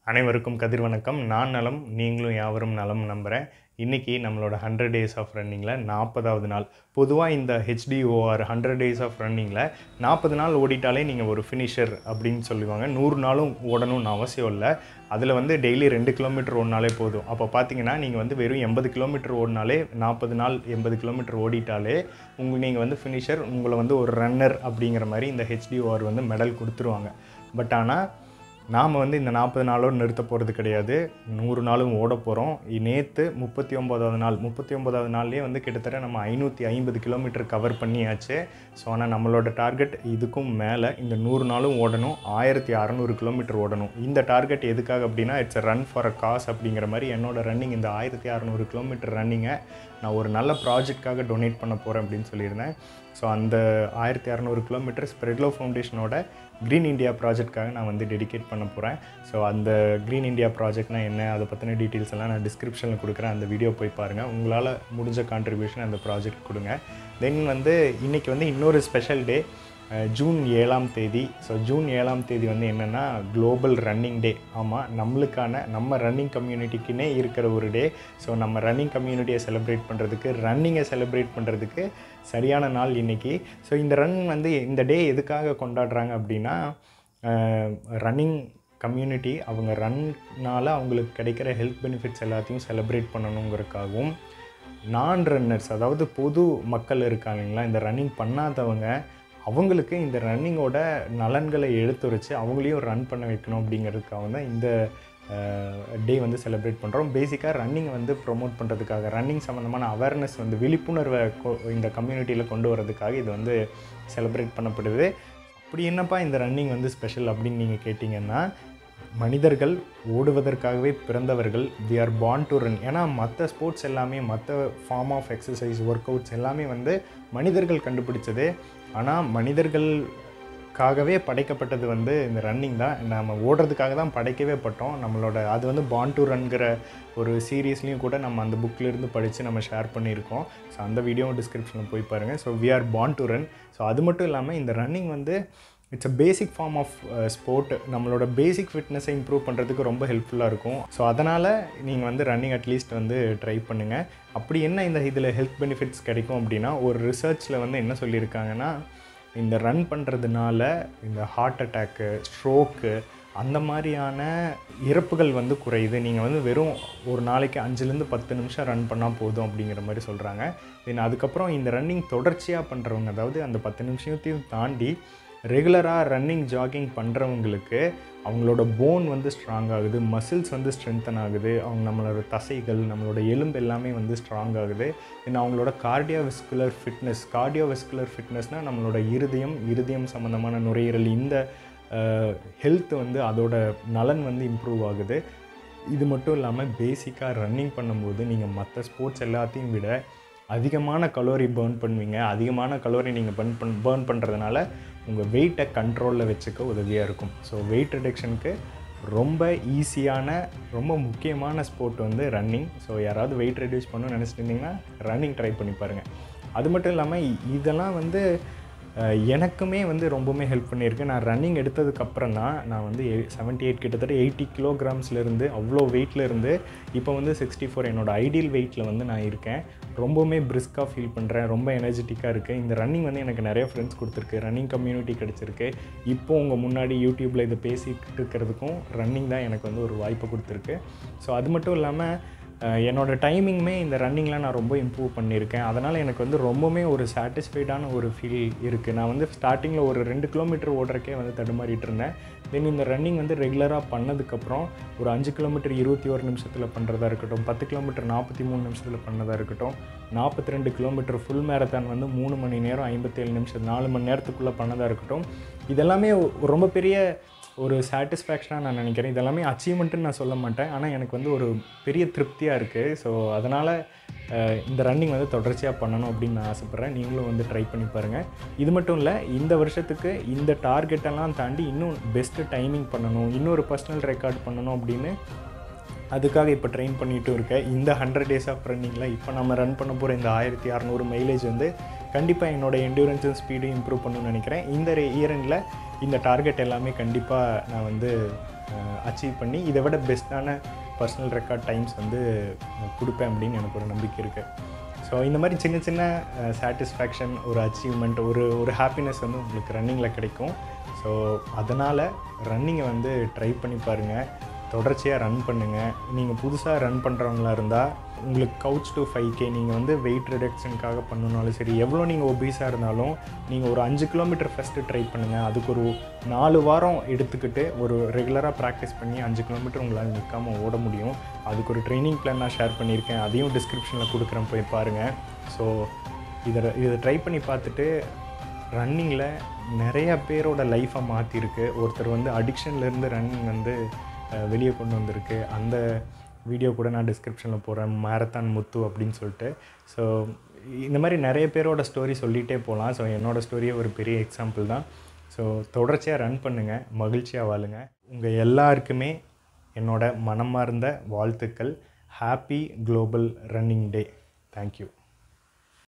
அனைவருக்கும் கதிர் வணக்கம். நான் நலம், நீங்களும் யாவரும் நலம் நம்புகிறேன். இன்றைக்கி நம்மளோட 100 டேஸ் ஆஃப் ரன்னிங்கில் 40வது நாள். பொதுவாக இந்த ஹெச்டிஓஆர் 100 டேஸ் ஆஃப் ரன்னிங்கில் 40 நாள் ஓடிட்டாலே நீங்கள் ஒரு ஃபினிஷர் அப்படின்னு சொல்லுவாங்க. 100 நாளும் ஓடணும்னு அவசியம் இல்லை. அதில் வந்து டெய்லி 2 கிலோமீட்டர் ஓடினாலே போதும். அப்போ பார்த்தீங்கன்னா நீங்கள் வந்து வெறும் 80 கிலோமீட்டர் ஓடினாலே 40 நாள் 80 கிலோமீட்டர் ஓடிட்டாலே நீங்கள் வந்து ஃபினிஷர், உங்களை வந்து ஒரு ரன்னர் அப்படிங்கிற மாதிரி இந்த ஹெச்டிஓஆர் வந்து மெடல் கொடுத்துருவாங்க. பட் ஆனால் நாம் வந்து இந்த 40 நாளோடு நிறுத்த போகிறது கிடையாது. 100 நாளும் ஓட போகிறோம். நேற்று 39வது நாள். 39வது நாள்லேயே வந்து கிட்டத்தட்ட நம்ம 550 கிலோமீட்டர் கவர் பண்ணியாச்சு. ஸோ ஆனால் நம்மளோட டார்கெட் இதுக்கும் மேலே இந்த 100 நாளும் ஓடணும். 1600 கிலோமீட்டர் ஓடணும். இந்த டார்கெட் எதுக்காக அப்படின்னா it's a run for a cause அப்படிங்கிற மாதிரி என்னோடய ரன்னிங் இந்த 1600 கிலோமீட்டர் ரன்னிங்கை நான் ஒரு நல்ல ப்ராஜெக்டாக டொனேட் பண்ண போகிறேன் அப்படின்னு சொல்லியிருந்தேன். ஸோ அந்த 1600 கிலோமீட்டர் ஸ்ப்ரெட் லவ் ஃபவுண்டேஷனோட க்ரீன் இண்டியா ப்ராஜெக்ட்காக நான் வந்து டெடிகேட் பண்ண போகிறேன். ஸோ அந்த க்ரீன் இண்டியா ப்ராஜெக்ட்னால் என்ன, அதை பற்றின டீட்டெயில்ஸ் எல்லாம் நான் டிஸ்கிரிப்ஷனில் கொடுக்குறேன். அந்த வீடியோ போய் பாருங்கள். உங்களால் முடிஞ்ச கான்ட்ரிபியூஷன் அந்த ப்ராஜெக்ட் கொடுங்க. தென் வந்து இன்றைக்கி வந்து இன்னொரு ஸ்பெஷல் டே, ஜூன் 7ஆம் தேதி. ஸோ ஜூன் 7ஆம் தேதி வந்து என்னென்னா குளோபல் ரன்னிங் டே. ஆமாம், நம்ம ரன்னிங் கம்யூனிட்டிக்குன்னே இருக்கிற ஒரு டே. ஸோ நம்ம ரன்னிங் கம்யூனிட்டியை செலிப்ரேட் பண்ணுறதுக்கு, ரன்னிங்கை செலிப்ரேட் பண்ணுறதுக்கு சரியான நாள் இன்றைக்கி. ஸோ இந்த ரன் வந்து இந்த டே எதுக்காக கொண்டாடுறாங்க அப்படின்னா, ரன்னிங் கம்யூனிட்டி அவங்க ரன்னால் அவங்களுக்கு கிடைக்கிற ஹெல்த் பெனிஃபிட்ஸ் எல்லாத்தையும் செலிப்ரேட் பண்ணணுங்கிறதுக்காகவும், நான் ரன்னர்ஸ் அதாவது பொது மக்கள் இருக்காங்களா, இந்த ரன்னிங் பண்ணாதவங்க, அவங்களுக்கு இந்த ரன்னிங்கோட நலன்களை எடுத்துரைச்சு அவங்களையும் ரன் பண்ண வைக்கணும் அப்படிங்கிறதுக்காக தான் இந்த டே வந்து செலிப்ரேட் பண்ணுறோம். பேசிக்காக ரன்னிங்கை வந்து ப்ரொமோட் பண்ணுறதுக்காக, ரன்னிங் சம்மந்தமான அவேர்னஸ் வந்து விழிப்புணர்வை இந்த கம்யூனிட்டியில் கொண்டு வரதுக்காக இது வந்து செலிப்ரேட் பண்ணப்படுது. அப்படி என்னப்பா இந்த ரன்னிங் வந்து ஸ்பெஷல் அப்படின்னு நீங்கள் கேட்டிங்கன்னா, மனிதர்கள் ஓடுவதற்காகவே பிறந்தவர்கள். We are born to run. ஏன்னா மற்ற ஸ்போர்ட்ஸ் எல்லாமே, மற்ற form of exercise, workouts எல்லாமே வந்து மனிதர்கள் கண்டுபிடிச்சது. ஆனால் மனிதர்களுக்காகவே படைக்கப்பட்டது வந்து இந்த ரன்னிங் தான். நம்ம ஓடுறதுக்காக தான் படைக்கவே பட்டோம். நம்மளோட அது வந்து பார்ன் டு ரன்கிற ஒரு சீரீஸ்லேயும் கூட நம்ம அந்த புக்கிலேருந்து படித்து நம்ம ஷேர் பண்ணியிருக்கோம். ஸோ அந்த வீடியோவும் டிஸ்கிரிப்ஷனில் போய் பாருங்கள். So we are born to run. So அது மட்டும் இல்லாமல் இந்த ரன்னிங் வந்து it's a basic form of sport. நம்மளோட பேசிக் ஃபிட்னஸை இம்ப்ரூவ் பண்ணுறதுக்கு ரொம்ப ஹெல்ப்ஃபுல்லாக இருக்கும். ஸோ அதனால் நீங்கள் வந்து ரன்னிங் அட்லீஸ்ட் வந்து ட்ரை பண்ணுங்கள். அப்படி என்ன இதில் ஹெல்த் பெனிஃபிட்ஸ் கிடைக்கும் அப்படின்னா, ஒரு ரிசர்ச்சில் வந்து என்ன சொல்லியிருக்காங்கன்னா, இந்த ரன் பண்ணுறதுனால இந்த ஹார்ட் அட்டாக்கு, ஸ்ட்ரோக்கு அந்த மாதிரியான இறப்புகள் வந்து குறையுது. நீங்கள் வந்து வெறும் ஒரு நாளைக்கு 5லேருந்து 10 நிமிஷம் ரன் பண்ணால் போதும் அப்படிங்கிற மாதிரி சொல்கிறாங்க. தென் அதுக்கப்புறம் இந்த ரன்னிங் தொடர்ச்சியாக பண்ணுறவங்க, அதாவது அந்த 10 நிமிஷத்தையும் தாண்டி ரெகுலராக ரன்னிங் ஜாகிங் பண்ணுறவங்களுக்கு அவங்களோட போன் வந்து ஸ்ட்ராங் ஆகுது, மசில்ஸ் வந்து ஸ்ட்ரென்தன் ஆகுது, நம்மளோட தசைகள், நம்மளோட எலும்பு எல்லாமே வந்து ஸ்ட்ராங் ஆகுது. தென் அவங்களோட கார்டியோவெஸ்குலர் ஃபிட்னஸ்னால் நம்மளோட இருதயம் சம்மந்தமான நுரையீரல், இந்த ஹெல்த் வந்து அதோட நலன் வந்து இம்ப்ரூவ் ஆகுது. இது மட்டும் இல்லாமல் பேசிக்காக ரன்னிங் பண்ணும்போது நீங்கள் மற்ற ஸ்போர்ட்ஸ் எல்லாத்தையும் விட அதிகமான கலோரி பர்ன் பண்ணுவீங்க. அதிகமான கலோரி நீங்கள் பர்ன் பண்ணுறதுனால உங்கள் வெயிட்டை கண்ட்ரோலில் வச்சுக்க உதவியாக இருக்கும். ஸோ வெயிட் ரிடக்ஷனுக்கு ரொம்ப ஈஸியான, ரொம்ப முக்கியமான ஸ்போர்ட் வந்து ரன்னிங். ஸோ யாராவது வெயிட் ரெடியூஸ் பண்ணணும்னு நினச்சிட்டு இருந்தீங்கன்னா ரன்னிங் ட்ரை பண்ணி பாருங்கள். அது மட்டும் இல்லாமல் இதெல்லாம் வந்து எனக்குமே வந்து ரொம்பவுமே ஹெல்ப் பண்ணியிருக்கு. நான் ரன்னிங் எடுத்ததுக்கப்புறம் தான் நான் வந்து 78 கிட்டத்தட்ட 80 கிலோகிராம்ஸ்லேருந்து அவ்வளோ வெயிட்லேருந்து இப்போ வந்து 64 என்னோடய ஐடியல் வெயிட்டில் வந்து நான் இருக்கேன். ரொம்பவுமே பிரிஸ்காக ஃபீல் பண்ணுறேன். ரொம்ப எனர்ஜெட்டிக்காக இருக்குது. இந்த ரன்னிங் வந்து எனக்கு நிறைய ஃப்ரெண்ட்ஸ் கொடுத்துருக்கு, ரன்னிங் கம்யூனிட்டி கிடச்சிருக்கு. இப்போது உங்கள் முன்னாடி யூடியூப்பில் இதை பேசிகிட்டு இருக்கிறதுக்கும் ரன்னிங் தான் எனக்கு வந்து ஒரு வாய்ப்பை கொடுத்துருக்கு. ஸோ அது மட்டும் இல்லாமல் என்னோடய டைமிங்குமே இந்த ரன்னிங்கில் நான் ரொம்ப இம்ப்ரூவ் பண்ணியிருக்கேன். அதனால் எனக்கு வந்து ரொம்பவுமே ஒரு சாட்டிஸ்ஃபைடான ஒரு ஃபீல் இருக்குது. நான் வந்து ஸ்டார்டிங்கில் ஒரு 2 கிலோமீட்டர் ஓடுறக்கே வந்து தடுமாறிட்டு இருந்தேன். தென் இந்த ரன்னிங் வந்து ரெகுலராக பண்ணதுக்கப்புறம் ஒரு 5 கிலோமீட்டர் 21 நிமிஷத்தில் பண்ணுறதா இருக்கட்டும், 10 கிலோமீட்டர் 43 நிமிஷத்தில் பண்ணதாக இருக்கட்டும், 42 கிலோமீட்டர் ஃபுல் மேரத்தான் வந்து 3 மணி நேரம் 57 நிமிஷம் 4 மணி நேரத்துக்குள்ளே பண்ணதாக இருக்கட்டும், இதெல்லாமே ரொம்ப பெரிய ஒரு சாட்டிஸ்ஃபேக்ஷனாக நான் நினைக்கிறேன். இதெல்லாமே அச்சீவ்மெண்ட்டுன்னு நான் சொல்ல மாட்டேன். ஆனால் எனக்கு வந்து ஒரு பெரிய திருப்தியாக இருக்குது. ஸோ அதனால் இந்த ரன்னிங் வந்து தொடர்ச்சியாக பண்ணணும் அப்படின்னு நான் ஆசைப்பட்றேன். நீங்களும் வந்து ட்ரை பண்ணி பாருங்கள். இது மட்டும் இல்லை, இந்த வருஷத்துக்கு இந்த டார்கெட்டெல்லாம் தாண்டி இன்னும் பெஸ்ட்டு டைமிங் பண்ணணும், இன்னொரு பர்சனல் ரெக்கார்ட் பண்ணணும் அப்படின்னு அதுக்காக இப்போ ட்ரெயின் பண்ணிகிட்டு இருக்கேன். இந்த 100 டேஸ் ஆஃப் ரன்னிங்கில் இப்போ நம்ம ரன் பண்ண போகிற இந்த 1600 மைலேஜ் வந்து கண்டிப்பாக என்னோடய என்டூரன்ஸும் ஸ்பீடும் இம்ப்ரூவ் பண்ணணும்னு நினைக்கிறேன். இந்த இயர் எண்டில் இந்த டார்கெட் எல்லாமே கண்டிப்பாக நான் வந்து அச்சீவ் பண்ணி இதை விட பெஸ்ட்டான பர்சனல் ரெக்கார்ட் டைம்ஸ் வந்து கொடுப்பேன் அப்படின்னு எனக்கு ஒரு நம்பிக்கை இருக்குது. ஸோ இந்த மாதிரி சின்ன சின்ன சாட்டிஸ்ஃபேக்ஷன், ஒரு அச்சீவ்மெண்ட், ஒரு ஹாப்பினஸ் வந்து உங்களுக்கு ரன்னிங்கில் கிடைக்கும். ஸோ அதனால் ரன்னிங்கை வந்து ட்ரை பண்ணி பாருங்கள், தொடர்ச்சியாக ரன் பண்ணுங்கள். நீங்கள் புதுசாக ரன் பண்ணுறவங்களா இருந்தால் உங்களுக்கு கவுச் டு 5K நீங்கள் வந்து வெயிட் ரிடக்ஷனுக்காக பண்ணணுனாலும் சரி, எவ்வளோ நீங்கள் ஒபீஸாக இருந்தாலும் நீங்கள் ஒரு 5 கிலோமீட்டர் ஃபஸ்ட்டு ட்ரை பண்ணுங்கள். அதுக்கு ஒரு 4 வாரம் எடுத்துக்கிட்டு ஒரு ரெகுலராக ப்ராக்டிஸ் பண்ணி 5 கிலோமீட்டர் உங்களால் நிற்காமல் ஓட முடியும். அதுக்கு ஒரு ட்ரைனிங் பிளான் நான் ஷேர் பண்ணியிருக்கேன், அதையும் டிஸ்கிரிப்ஷனில் கொடுக்குறேன், போய் பாருங்கள். ஸோ இதை ட்ரை பண்ணி பார்த்துட்டு ரன்னிங்கில் நிறைய பேரோட லைஃப்பை மாற்றிருக்கு. ஒருத்தர் வந்து அடிக்ஷன்லேருந்து ரன்னிங் வந்து வெளியே கொண்டு வந்திருக்கு. அந்த வீடியோ கூட நான் டிஸ்கிரிப்ஷனில் போடுறேன், மேரத்தான் முத்து அப்படின்னு சொல்லிட்டு. ஸோ இந்த மாதிரி நிறைய பேரோட ஸ்டோரி சொல்லிகிட்டே போகலாம். ஸோ என்னோடய ஸ்டோரியே ஒரு பெரிய எக்ஸாம்பிள் தான். ஸோ தொடர்ச்சியாக ரன் பண்ணுங்கள், மகிழ்ச்சியாக வாழுங்க. உங்கள் எல்லாருக்குமே என்னோட மனமார்ந்த வாழ்த்துக்கள். Happy global running day. Thank you.